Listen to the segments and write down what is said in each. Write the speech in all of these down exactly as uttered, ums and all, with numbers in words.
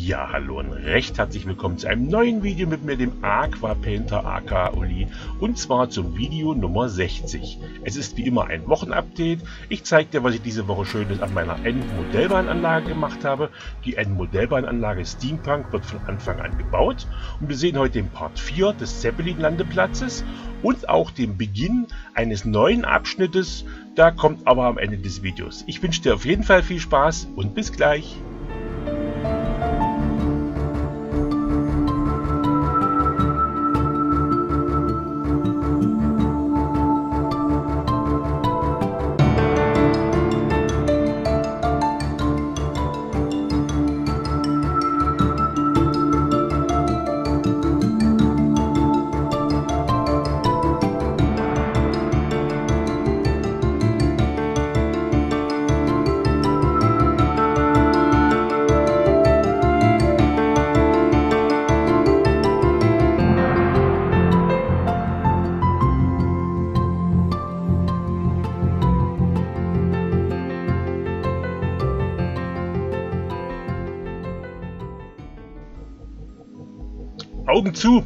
Ja, hallo und recht herzlich willkommen zu einem neuen Video mit mir, dem Aquapainter aka Uli, und zwar zum Video Nummer sechzig. Es ist wie immer ein Wochenupdate. Ich zeige dir, was ich diese Woche Schönes an meiner N-Modellbahnanlage gemacht habe. Die N-Modellbahnanlage Steampunk wird von Anfang an gebaut und wir sehen heute den Part vier des Zeppelin-Landeplatzes und auch den Beginn eines neuen Abschnittes. Da kommt aber am Ende des Videos. Ich wünsche dir auf jeden Fall viel Spaß und bis gleich. Augen zu!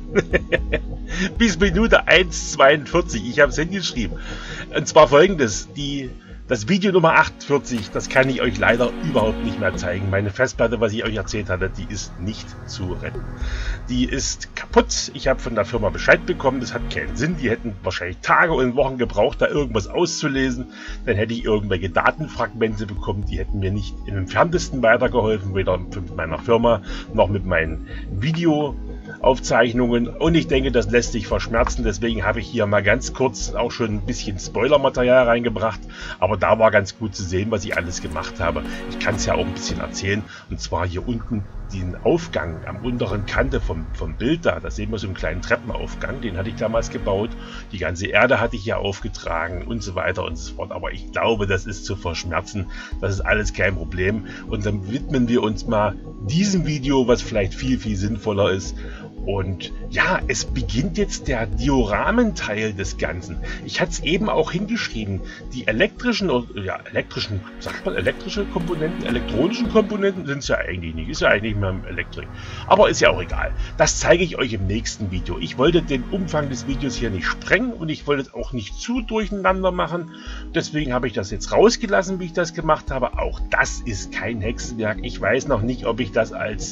Bis Minute eins zweiundvierzig. Ich habe es hingeschrieben. Und zwar folgendes. Die, das Video Nummer achtundvierzig, das kann ich euch leider überhaupt nicht mehr zeigen. Meine Festplatte, was ich euch erzählt hatte, die ist nicht zu retten. Die ist kaputt. Ich habe von der Firma Bescheid bekommen. Das hat keinen Sinn. Die hätten wahrscheinlich Tage und Wochen gebraucht, da irgendwas auszulesen. Dann hätte ich irgendwelche Datenfragmente bekommen. Die hätten mir nicht im entferntesten weitergeholfen. Weder mit meiner Firma noch mit meinen Video Aufzeichnungen, und ich denke, das lässt sich verschmerzen. Deswegen habe ich hier mal ganz kurz auch schon ein bisschen Spoilermaterial reingebracht, aber da war ganz gut zu sehen, was ich alles gemacht habe. Ich kann es ja auch ein bisschen erzählen, und zwar hier unten den Aufgang am unteren Kante vom, vom Bild da, da sehen wir so einen kleinen Treppenaufgang, den hatte ich damals gebaut. Die ganze Erde hatte ich hier aufgetragen und so weiter und so fort, aber ich glaube, das ist zu verschmerzen, das ist alles kein Problem, und dann widmen wir uns mal diesem Video, was vielleicht viel, viel sinnvoller ist. Und ja, es beginnt jetzt der Dioramenteil des Ganzen. Ich hatte es eben auch hingeschrieben. Die elektrischen, ja, elektrischen, sagt man elektrische Komponenten, elektronischen Komponenten sind es ja eigentlich nicht. Ist ja eigentlich mehr Elektrik. Aber ist ja auch egal. Das zeige ich euch im nächsten Video. Ich wollte den Umfang des Videos hier nicht sprengen und ich wollte es auch nicht zu durcheinander machen. Deswegen habe ich das jetzt rausgelassen, wie ich das gemacht habe. Auch das ist kein Hexenwerk. Ich weiß noch nicht, ob ich das als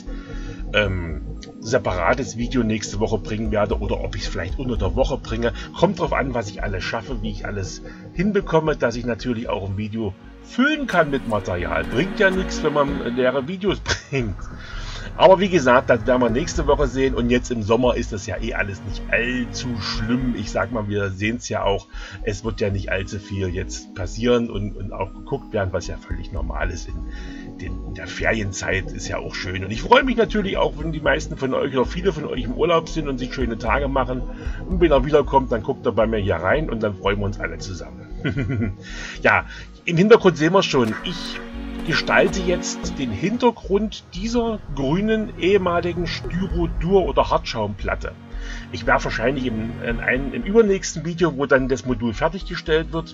Ähm, separates Video nächste Woche bringen werde oder ob ich es vielleicht unter der Woche bringe. Kommt drauf an, was ich alles schaffe, wie ich alles hinbekomme, dass ich natürlich auch ein Video füllen kann mit Material. Bringt ja nichts, wenn man leere Videos bringt. Aber wie gesagt, das werden wir nächste Woche sehen, und jetzt im Sommer ist das ja eh alles nicht allzu schlimm. Ich sag mal, wir sehen es ja auch, es wird ja nicht allzu viel jetzt passieren und, und auch geguckt werden, was ja völlig normal ist. In, den, in der Ferienzeit ist ja auch schön, und ich freue mich natürlich auch, wenn die meisten von euch oder viele von euch im Urlaub sind und sich schöne Tage machen, und wenn er wiederkommt, dann guckt er bei mir hier rein und dann freuen wir uns alle zusammen. Ja, im Hintergrund sehen wir schon, ich gestalte jetzt den Hintergrund dieser grünen ehemaligen Styrodur- oder Hartschaumplatte. Ich werde wahrscheinlich im, in einem, im übernächsten Video, wo dann das Modul fertiggestellt wird,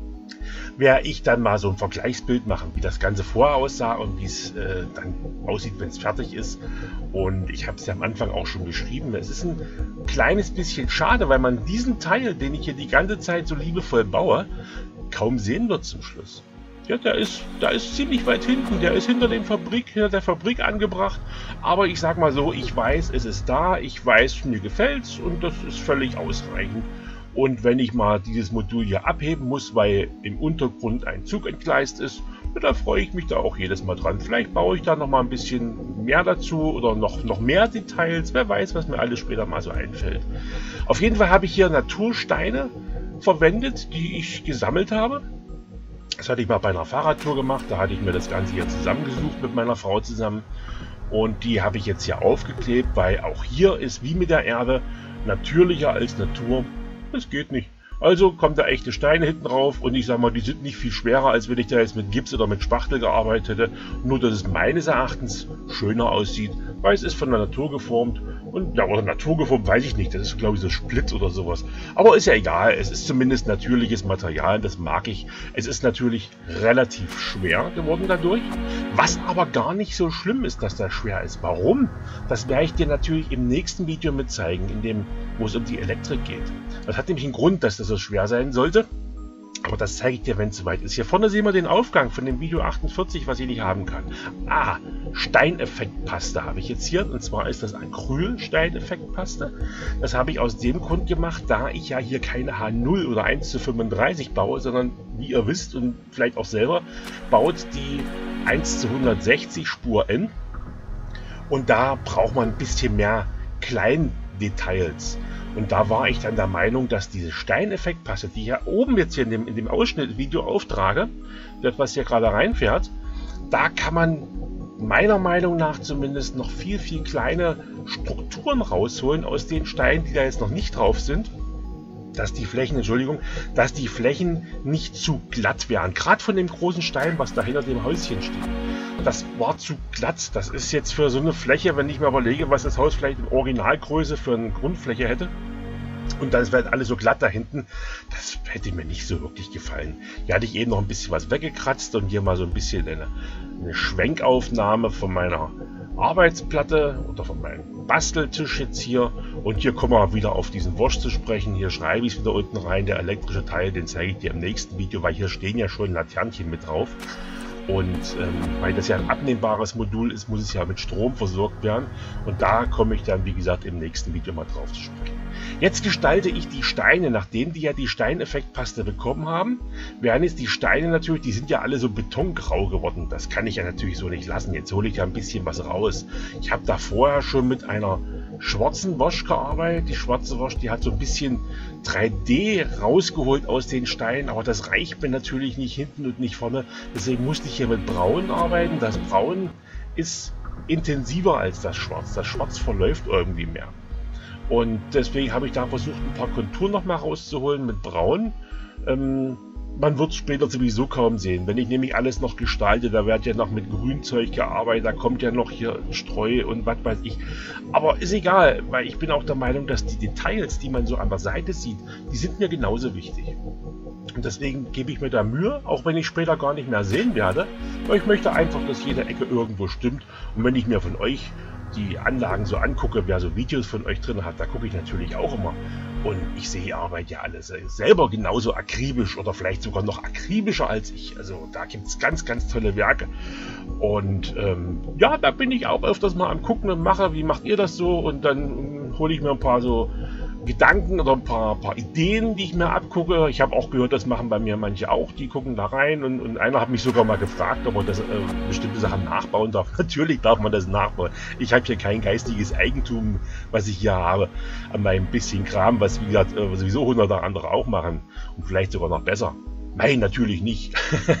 werde ich dann mal so ein Vergleichsbild machen, wie das Ganze vorher aussah und wie es äh, dann aussieht, wenn es fertig ist. Und ich habe es ja am Anfang auch schon geschrieben, es ist ein kleines bisschen schade, weil man diesen Teil, den ich hier die ganze Zeit so liebevoll baue, kaum sehen wird zum Schluss. Ja, der ist, der ist ziemlich weit hinten, der ist hinter dem Fabrik, hinter der Fabrik angebracht, aber ich sag mal so, ich weiß, es ist da, ich weiß, mir gefällt's, und das ist völlig ausreichend. Und wenn ich mal dieses Modul hier abheben muss, weil im Untergrund ein Zug entgleist ist, da freue ich mich da auch jedes Mal dran. Vielleicht baue ich da noch mal ein bisschen mehr dazu oder noch, noch mehr Details, wer weiß, was mir alles später mal so einfällt. Auf jeden Fall habe ich hier Natursteine verwendet, die ich gesammelt habe. Das hatte ich mal bei einer Fahrradtour gemacht, da hatte ich mir das Ganze hier zusammengesucht mit meiner Frau zusammen, und die habe ich jetzt hier aufgeklebt, weil auch hier ist wie mit der Erde natürlicher als Natur. Das geht nicht. Also kommt da echte Steine hinten drauf, und ich sag mal, die sind nicht viel schwerer, als wenn ich da jetzt mit Gips oder mit Spachtel gearbeitet hätte. Nur, dass es meines Erachtens schöner aussieht, weil es ist von der Natur geformt Und ja, oder naturgeformt, weiß ich nicht. Das ist, glaube ich, so Split oder sowas. Aber ist ja egal. Es ist zumindest natürliches Material. Das mag ich. Es ist natürlich relativ schwer geworden dadurch. Was aber gar nicht so schlimm ist, dass das schwer ist. Warum? Das werde ich dir natürlich im nächsten Video mit zeigen, in dem, wo es um die Elektrik geht. Das hat nämlich einen Grund, dass das so schwer sein sollte. Aber das zeige ich dir, wenn es soweit ist. Hier vorne sehen wir den Aufgang von dem Video achtundvierzig, was ich nicht haben kann. Ah, Steineffektpaste habe ich jetzt hier. Und zwar ist das Acryl-Steineffektpaste. Das habe ich aus dem Grund gemacht, da ich ja hier keine H null oder eins zu fünfunddreißig baue, sondern, wie ihr wisst und vielleicht auch selber, baut die eins zu hundertsechzig Spur N. Und da braucht man ein bisschen mehr Kleindetails. Und da war ich dann der Meinung, dass diese Steineffektpaste, die ich ja oben jetzt hier in dem, in dem Ausschnittvideo auftrage, das was hier gerade reinfährt, da kann man meiner Meinung nach zumindest noch viel, viel kleine Strukturen rausholen aus den Steinen, die da jetzt noch nicht drauf sind. Dass die Flächen, Entschuldigung, dass die Flächen nicht zu glatt wären. Gerade von dem großen Stein, was da hinter dem Häuschen steht. Das war zu glatt. Das ist jetzt für so eine Fläche, wenn ich mir überlege, was das Haus vielleicht in Originalgröße für eine Grundfläche hätte. Und das wäre alles so glatt da hinten. Das hätte mir nicht so wirklich gefallen. Hier hatte ich eben noch ein bisschen was weggekratzt und hier mal so ein bisschen eine, eine Schwenkaufnahme von meiner Arbeitsplatte oder von meinem Basteltisch jetzt hier. Und hier kommen wir wieder auf diesen Wurst zu sprechen. Hier schreibe ich es wieder unten rein. Der elektrische Teil, den zeige ich dir im nächsten Video, weil hier stehen ja schon Laternchen mit drauf. Und ähm, weil das ja ein abnehmbares Modul ist, muss es ja mit Strom versorgt werden. Und da komme ich dann, wie gesagt, im nächsten Video mal drauf zu sprechen. Jetzt gestalte ich die Steine, nachdem die ja die Steineffektpaste bekommen haben, werden jetzt die Steine natürlich, die sind ja alle so betongrau geworden. Das kann ich ja natürlich so nicht lassen. Jetzt hole ich ja ein bisschen was raus. Ich habe da vorher schon mit einer schwarzen Wasch gearbeitet. Die schwarze Wasch, die hat so ein bisschen drei D rausgeholt aus den Steinen, aber das reicht mir natürlich nicht hinten und nicht vorne. Deswegen musste ich hier mit Braun arbeiten. Das Braun ist intensiver als das Schwarz. Das Schwarz verläuft irgendwie mehr. Und deswegen habe ich da versucht, ein paar Konturen noch mal rauszuholen mit Braun. Ähm, man wird es später sowieso kaum sehen. Wenn ich nämlich alles noch gestalte, da wird ja noch mit Grünzeug gearbeitet, da kommt ja noch hier Streu und was weiß ich. Aber ist egal, weil ich bin auch der Meinung, dass die Details, die man so an der Seite sieht, die sind mir genauso wichtig. Und deswegen gebe ich mir da Mühe, auch wenn ich später gar nicht mehr sehen werde. Aber ich möchte einfach, dass jede Ecke irgendwo stimmt. Und wenn ich mir von euch die Anlagen so angucke, wer so Videos von euch drin hat, da gucke ich natürlich auch immer. Und ich sehe die Arbeit ja alles selber genauso akribisch oder vielleicht sogar noch akribischer als ich. Also da gibt es ganz, ganz tolle Werke. Und ähm, ja, da bin ich auch öfters mal am Gucken und mache, wie macht ihr das so? Und dann ähm, hole ich mir ein paar so Gedanken oder ein paar, paar Ideen, die ich mir abgucke. Ich habe auch gehört, das machen bei mir manche auch, die gucken da rein und, und einer hat mich sogar mal gefragt, ob man das, äh, bestimmte Sachen nachbauen darf. Natürlich darf man das nachbauen. Ich habe hier kein geistiges Eigentum, was ich hier habe, an meinem bisschen Kram, was wie gesagt, äh, sowieso hunderte andere auch machen und vielleicht sogar noch besser. Nein, natürlich nicht.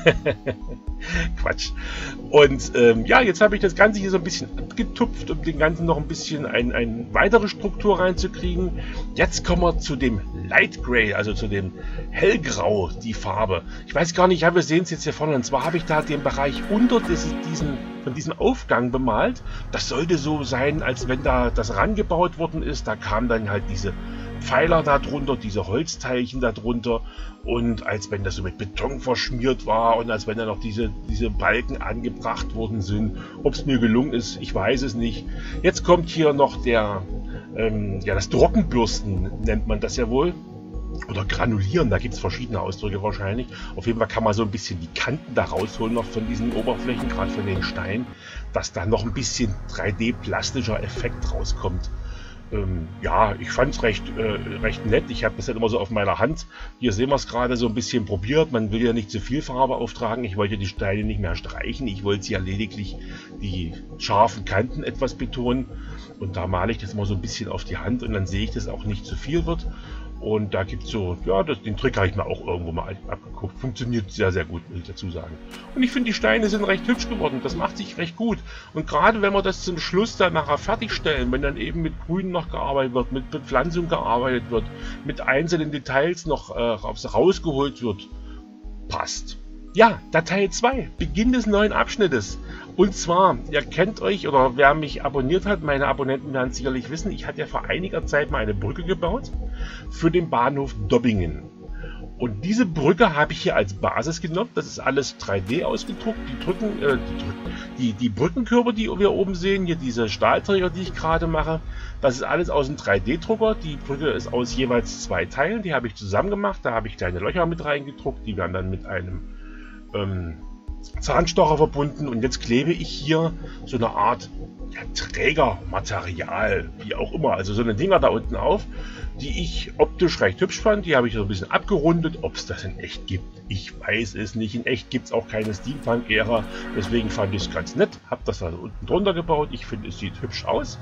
Quatsch. Und ähm, ja, jetzt habe ich das Ganze hier so ein bisschen abgetupft, um den Ganzen noch ein bisschen eine ein weitere Struktur reinzukriegen. Jetzt kommen wir zu dem Light Gray, also zu dem Hellgrau, die Farbe. Ich weiß gar nicht, ja, wir sehen es jetzt hier vorne. Und zwar habe ich da den Bereich unter dieses, diesen, von diesem Aufgang bemalt. Das sollte so sein, als wenn da das rangebaut worden ist. Da kam dann halt diese Pfeiler darunter, diese Holzteilchen darunter und als wenn das so mit Beton verschmiert war und als wenn da noch diese, diese Balken angebracht worden sind. Ob es mir gelungen ist, ich weiß es nicht. Jetzt kommt hier noch der, ähm, ja, das Trockenbürsten nennt man das ja wohl. Oder granulieren, da gibt es verschiedene Ausdrücke wahrscheinlich. Auf jeden Fall kann man so ein bisschen die Kanten da rausholen noch von diesen Oberflächen, gerade von den Steinen, dass da noch ein bisschen drei D-plastischer Effekt rauskommt. Ähm, ja, ich fand es recht, äh, recht nett. Ich habe das halt immer so auf meiner Hand. Hier sehen wir es gerade so ein bisschen probiert. Man will ja nicht zu viel Farbe auftragen. Ich wollte die Steine nicht mehr streichen. Ich wollte sie ja lediglich die scharfen Kanten etwas betonen. Und da male ich das mal so ein bisschen auf die Hand und dann sehe ich, dass auch nicht zu viel wird. Und da gibt es so, ja, das, den Trick habe ich mir auch irgendwo mal abgeguckt. Funktioniert sehr, sehr gut, muss ich dazu sagen. Und ich finde, die Steine sind recht hübsch geworden. Das macht sich recht gut. Und gerade wenn wir das zum Schluss dann nachher fertigstellen, wenn dann eben mit Grün noch gearbeitet wird, mit Bepflanzung gearbeitet wird, mit einzelnen Details noch äh, rausgeholt wird, passt. Ja, Datei zwei, Beginn des neuen Abschnittes. Und zwar, ihr kennt euch, oder wer mich abonniert hat, meine Abonnenten werden sicherlich wissen, ich hatte ja vor einiger Zeit mal eine Brücke gebaut für den Bahnhof Dobbingen. Und diese Brücke habe ich hier als Basis genommen. Das ist alles drei D ausgedruckt. Die, Drücken, äh, die, die, die Brückenkörper, die wir oben sehen, hier diese Stahlträger, die ich gerade mache, das ist alles aus dem drei D Drucker. Die Brücke ist aus jeweils zwei Teilen. Die habe ich zusammen gemacht. Da habe ich kleine Löcher mit reingedruckt. Die werden dann mit einem ähm, Zahnstocher verbunden. Und jetzt klebe ich hier so eine Art ja, Trägermaterial, wie auch immer. Also so eine Dinger da unten auf, die ich optisch recht hübsch fand. Die habe ich so ein bisschen abgerundet. Ob es das in echt gibt, ich weiß es nicht. In echt gibt es auch keine Steampunk-Ära. Deswegen fand ich es ganz nett. Habe das da unten drunter gebaut. Ich finde, es sieht hübsch aus.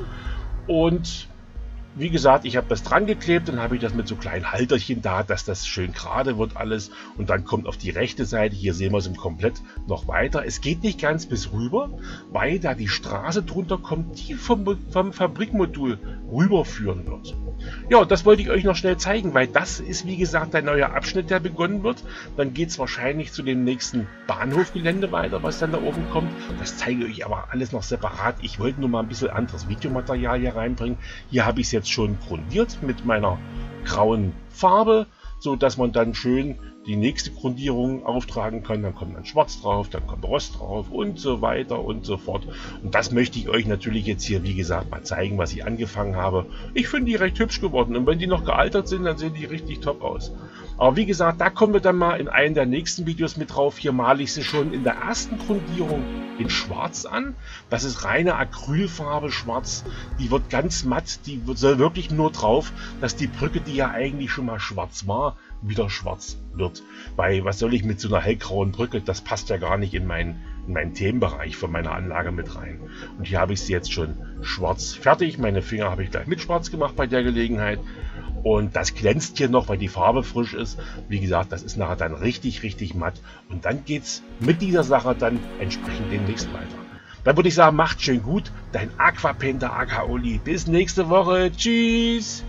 Und wie gesagt, ich habe das dran geklebt, dann habe ich das mit so kleinen Halterchen da, dass das schön gerade wird alles. Und dann kommt auf die rechte Seite, hier sehen wir es im Komplett, noch weiter. Es geht nicht ganz bis rüber, weil da die Straße drunter kommt, die vom, vom Fabrikmodul rüberführen wird. Ja, das wollte ich euch noch schnell zeigen, weil das ist wie gesagt der neue Abschnitt, der begonnen wird. Dann geht es wahrscheinlich zu dem nächsten Bahnhofgelände weiter, was dann da oben kommt. Das zeige ich aber alles noch separat. Ich wollte nur mal ein bisschen anderes Videomaterial hier reinbringen. Hier habe ich es jetzt schon grundiert mit meiner grauen Farbe, so dass man dann schön die nächste Grundierung auftragen kann. Dann kommt dann Schwarz drauf, dann kommt Rost drauf und so weiter und so fort. Und das möchte ich euch natürlich jetzt hier, wie gesagt, mal zeigen, was ich angefangen habe. Ich finde die recht hübsch geworden und wenn die noch gealtert sind, dann sehen die richtig top aus. Aber wie gesagt, da kommen wir dann mal in einem der nächsten Videos mit drauf. Hier male ich sie schon in der ersten Grundierung in Schwarz an. Das ist reine Acrylfarbe Schwarz. Die wird ganz matt, die soll wirklich nur drauf, dass die Brücke, die ja eigentlich schon mal schwarz war, wieder schwarz wird. Weil was soll ich mit so einer hellgrauen Brücke, das passt ja gar nicht in meinen, in meinen Themenbereich von meiner Anlage mit rein. Und hier habe ich sie jetzt schon schwarz fertig. Meine Finger habe ich gleich mit schwarz gemacht bei der Gelegenheit. Und das glänzt hier noch, weil die Farbe frisch ist. Wie gesagt, das ist nachher dann richtig, richtig matt. Und dann geht es mit dieser Sache dann entsprechend demnächst weiter. Dann würde ich sagen, macht schön gut. Dein Aquapainter A K Oli. Bis nächste Woche. Tschüss.